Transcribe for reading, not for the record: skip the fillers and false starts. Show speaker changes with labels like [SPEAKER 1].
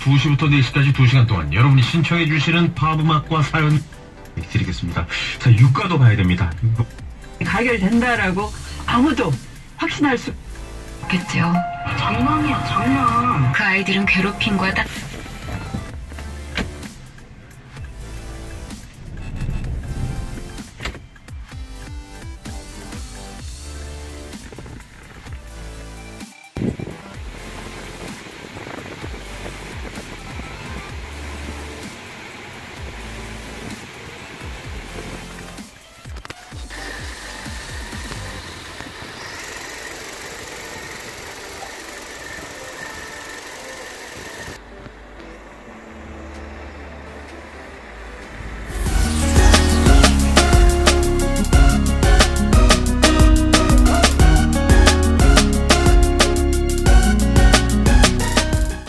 [SPEAKER 1] 2시부터 4시까지 2시간 동안 여러분이 신청해 주시는 팝 음악과 사연 드리겠습니다. 자, 유가도 가야 됩니다.
[SPEAKER 2] 가결된다라고 아무도 확신할 수 없겠죠.
[SPEAKER 3] 장난이야, 장난.
[SPEAKER 2] 그 아이들은 괴롭힘과